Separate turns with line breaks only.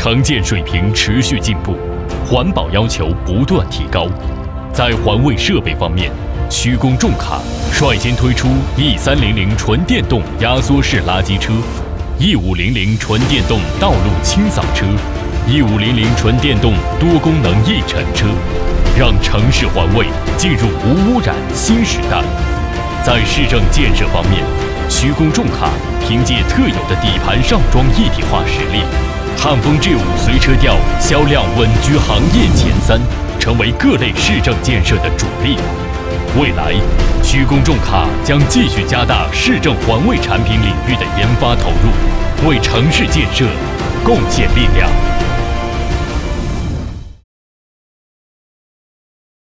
城建水平持续进步，环保要求不断提高。在环卫设备方面，徐工重卡率先推出 E300纯电动压缩式垃圾车、E500纯电动道路清扫车、E500纯电动多功能一尘车，让城市环卫进入无污染新时代。在市政建设方面，徐工重卡凭借特有的底盘上装一体化实力，汉风 G5随车吊销量稳居行业前3，成为各类市政建设的主力。未来，徐工重卡将继续加大市政环卫产品领域的研发投入，为城市建设贡献力量。